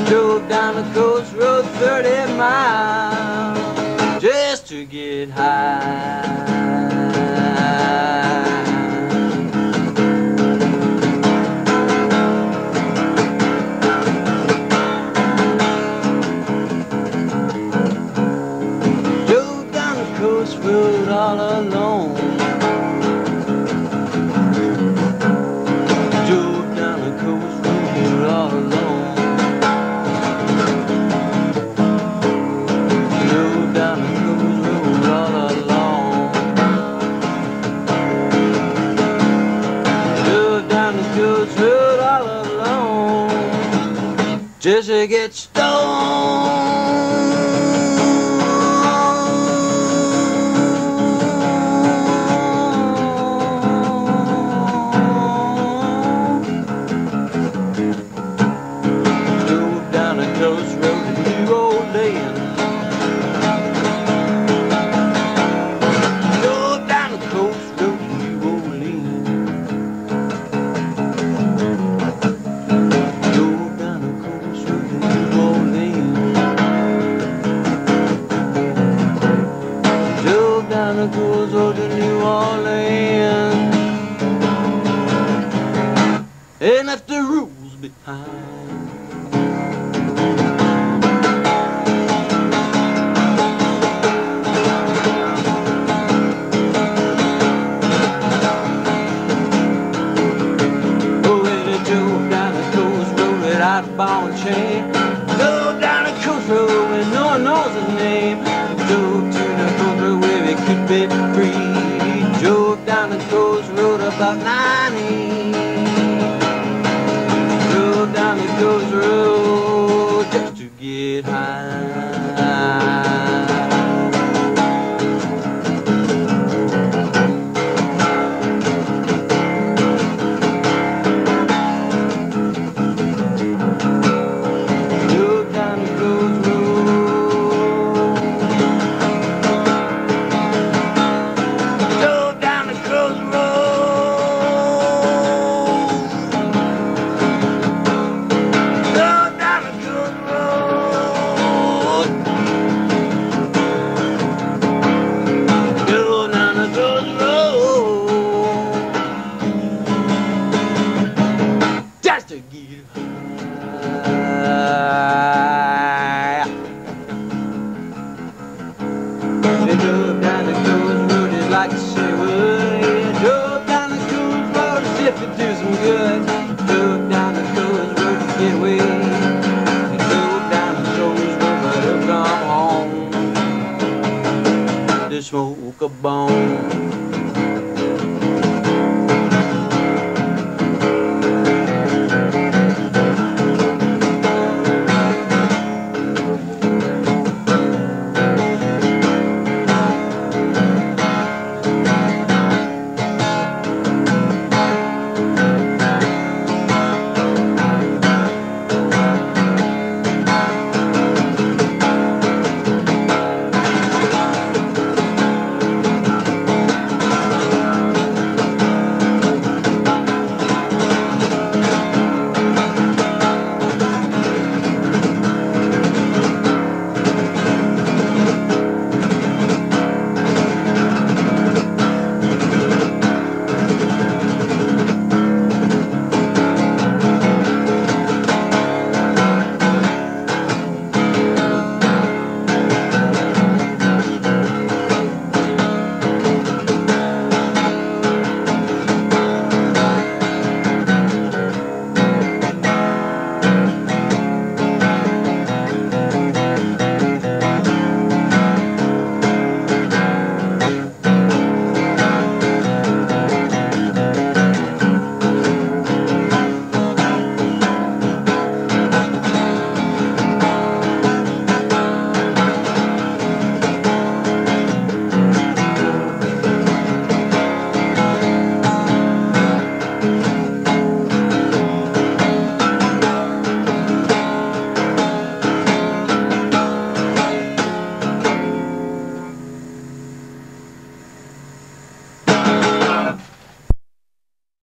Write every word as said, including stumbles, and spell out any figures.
Drove down the coast road thirty miles just to get high. Drove down the coast road all alone. Drove down the coast road all alone. Coast road all alone just to get stoned. Drove down the coast road to New Orleans. Drove down the coast road to New Orleans. Down the coast road to New Orleans and left the rules behind. Oh, and it drove down the coast road without a ball and chain. Drove down the coast road where no one knows his name. Drove to the coast road where we could be free. Drove down the coast road about ninety. Drove down the coast road just to get high. To get high. They drove down the coast road just like the say would. Yeah, drove down the coast road as if it do some good. Drove down the coast road to get away. They drove down the coast road but they'll come home to smoke a bone.